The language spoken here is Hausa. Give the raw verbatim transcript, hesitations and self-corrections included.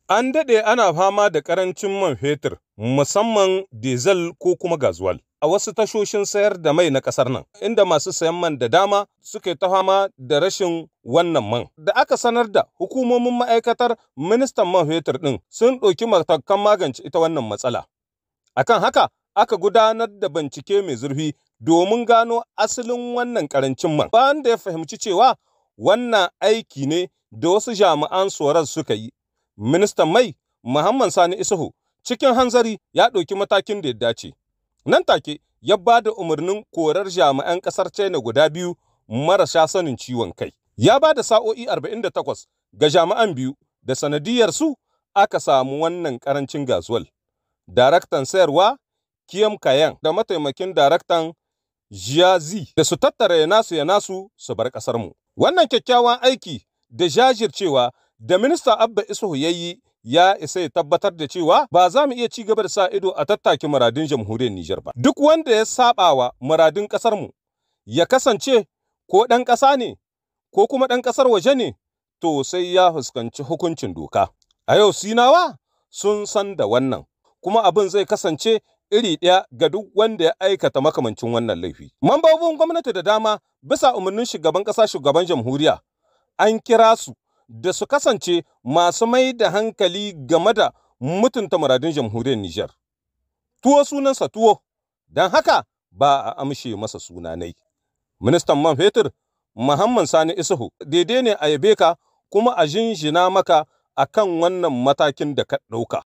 An daɗe ana fama da ƙarancin man fetur, musamman diesel ko kuma gazuwal, a wasu tashoshin sayar da mai na ƙasar nan, inda masu sayan man da dama suke ta fama da rashin wannan man. Da aka sanar da hukumomin ma'aikatar ministan man fetur ɗin sun ɗauki matakan magance ita wannan matsala. Akan haka, aka gudanar da bincike mai zurfi domin gano asalin wannan ƙarancin man. Bayan da ya fahimci cewa wannan aiki ne da wasu jami'an tsoron suka yi, ministan mai Muhammad Sani Isuhu cikin hanzari ya ɗauki matakin da ya dace. Nan take ya ba da umarnin korar jami'an ƙasar China guda biyu marasa sanin ciwon kai. Ya ba da sa'o'i arba'in da takwas ga jami'an biyu da sanadiyar su aka samu wannan ƙarancin gazuwal. Daraktan sayarwa Kiyam Kayan da mataimakin daraktan Jiazi da su tattara ya nasu ya nasu su bar ƙasar mu. Wannan kyakkyawan aiki da jajircewa da minista Abba Isuhu ya yi ya isa ya tabbatar da cewa ba za mu iya ci gaba da sa ido a tattaki muradun jamhuriyar Nijar ba. Duk wanda ya saba wa muradun ƙasar mu ya kasance ko ɗan ƙasa ne ko kuma ɗan ƙasar waje ne, to sai ya fuskanci hukuncin doka. A yau Sinawa sun san da wannan, kuma abin zai kasance iri ɗaya ga duk wanda ya aikata makamancin wannan laifi. Mambobin gwamnati da dama bisa umarnin shugaban ƙasa shugaban jamhuriya an kira su da su kasance masu mai da hankali game da mutunta muradun jamhuriyar Nijar. Tuwo sunansa tuwo, don haka ba a amshe masa sunanai. Ministan man fetur Muhammad Sani Isuhu daidai ne a yabe ka kuma a jinjina maka akan wannan matakin da ka ɗauka.